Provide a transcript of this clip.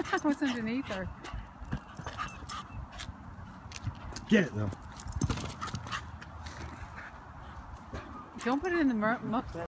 What's underneath her? Get it though. Don't put it in the muck.